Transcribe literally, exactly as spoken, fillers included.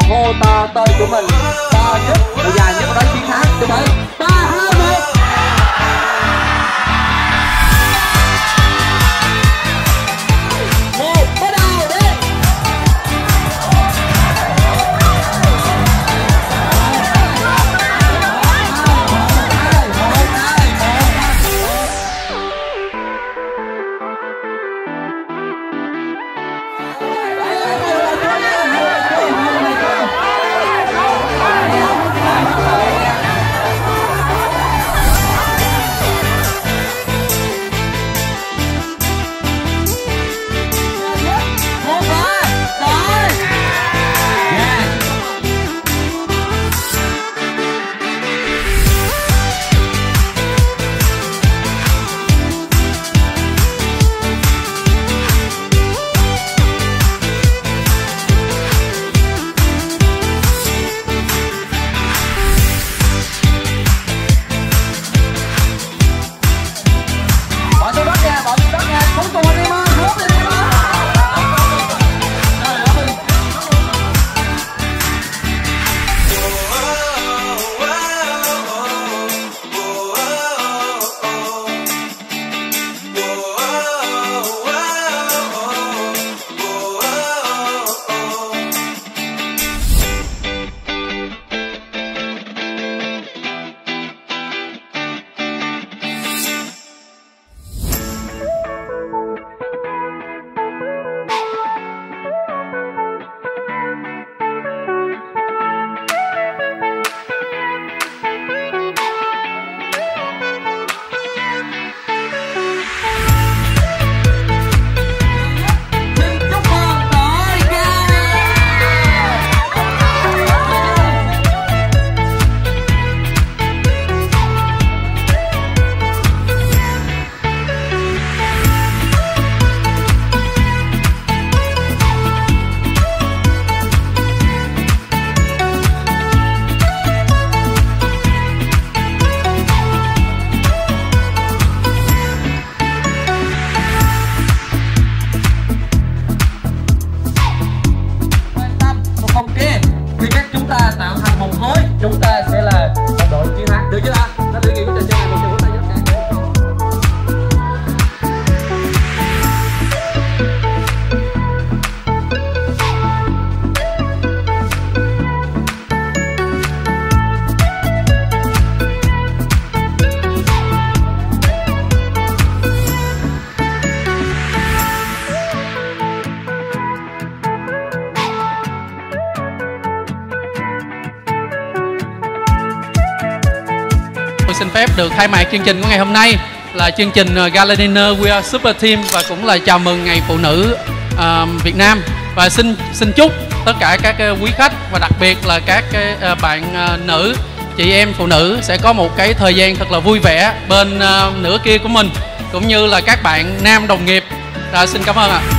hô to tên của mình to nhất và dài nhất đó chiến thắng. Chuẩn bị ba hai một. Chúng ta sẽ là một đội chiến thắng, được chưa ta? Nó thử nghiệm của trò chơi này, một trường tay rất xin phép được khai mạc chương trình của ngày hôm nay là chương trình Gala Dinner We Are Super Team và cũng là chào mừng Ngày Phụ nữ uh, Việt Nam, và xin xin chúc tất cả các quý khách và đặc biệt là các uh, bạn uh, nữ, chị em phụ nữ sẽ có một cái thời gian thật là vui vẻ bên uh, nửa kia của mình, cũng như là các bạn nam đồng nghiệp. Rồi, xin cảm ơn ạ.